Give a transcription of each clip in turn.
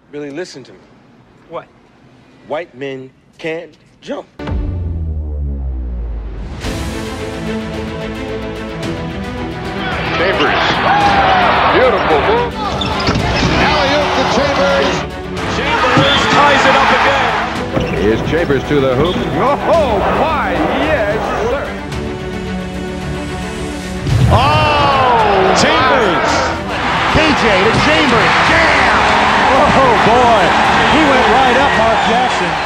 Really listen to me. What? White men can't jump. Chambers. Beautiful move. Alley-oop to Chambers. Chambers ties it up again. Here's Chambers to the hoop. Oh, my, yes, sir. Oh, Chambers. KJ to Chambers. Jam! Oh, boy. He went right up Mark Jackson.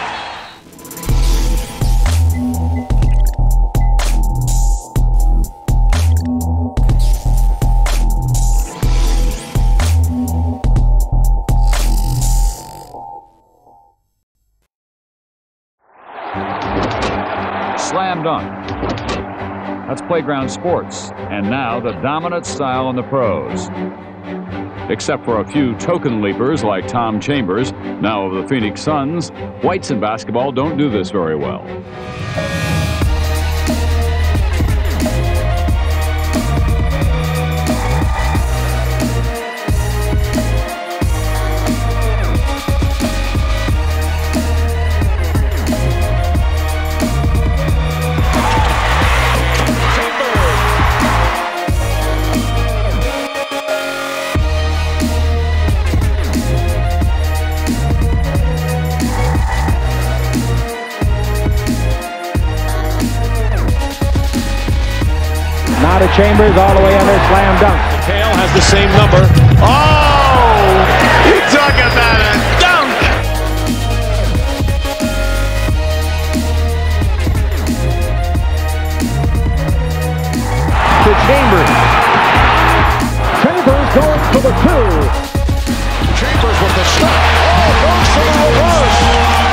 Slam dunk. That's playground sports, and now the dominant style in the pros. Except for a few token leapers like Tom Chambers, now of the Phoenix Suns, whites in basketball don't do this very well. Now to Chambers, all the way under, slam dunk. McHale has the same number. Oh! You talk about a dunk! To Chambers. Chambers going for the two. Chambers with the shot. Oh, goes for the reverse.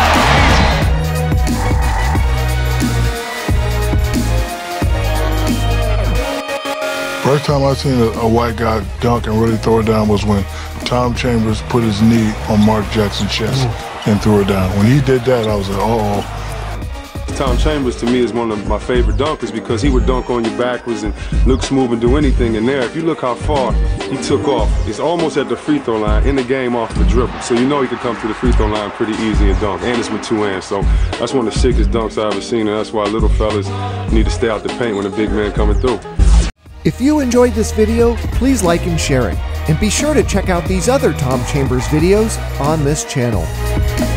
First time I seen a white guy dunk and really throw it down was when Tom Chambers put his knee on Mark Jackson's chest and threw it down. When he did that, I was like, uh-oh. Tom Chambers, to me, is one of my favorite dunkers because he would dunk on you backwards and look smooth and do anything in there. If you look how far he took off, it's almost at the free throw line in the game off the dribble. So you know he could come to the free throw line pretty easy and dunk. And it's with two hands. So that's one of the sickest dunks I've ever seen, and that's why little fellas need to stay out the paint when a big man coming through. If you enjoyed this video, please like and share it. And be sure to check out these other Tom Chambers videos on this channel.